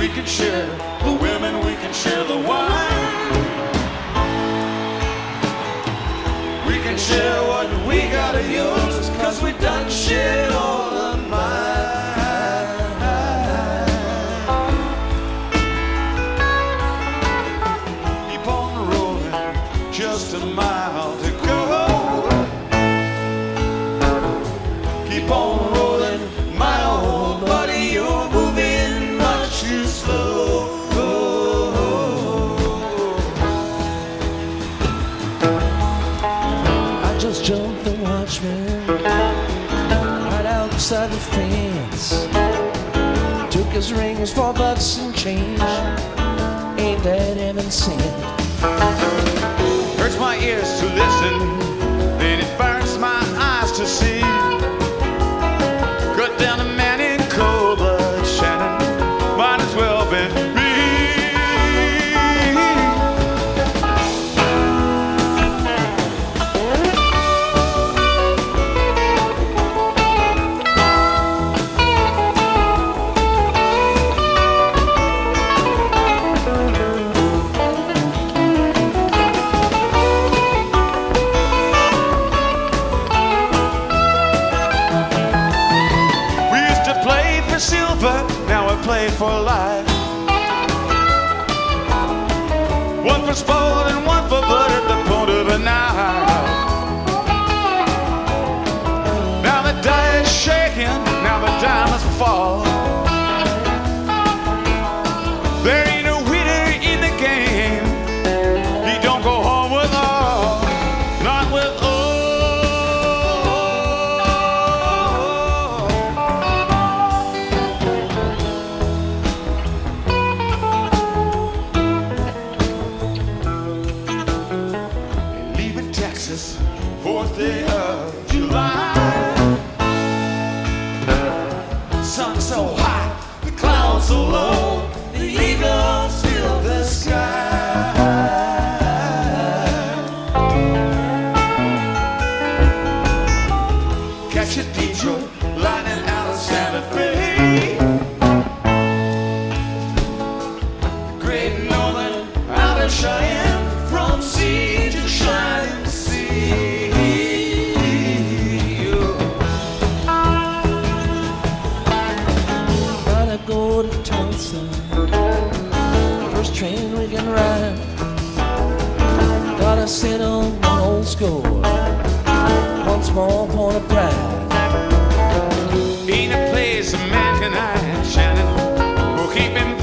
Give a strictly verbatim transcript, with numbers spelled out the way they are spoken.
can share the women, we can share the wine. We can share what we gotta use, cause we done shared all of mine. Keep on rolling, just a mile to go. Keep on rolling, my old buddy, you're moving much too slow. I just jumped the watchman right outside the fence. Took his rings for bucks and change. Ain't that heaven sent? Hurts my ears to listen, then it burns my eyes to see. Cut down a man in cold blood, Shannon, might as well be me. Silver, now I play for life. One for sport and one for blood at the point of a knife. Now the die is shaking, now the die must fall. There ain't no winner in the game. He don't go home with all, not with all. fourth day of July. Sun so hot, the clouds so low, the eagles fill the sky. Catch a Detroit lightning out of Santa Fe. Great Northern out of Cheyenne, from sea to shining sea. Go to Tulsa, first train we can ride. Gotta settle one old score, one small point of pride. Ain't a place a man can hide, Shannon, will keep him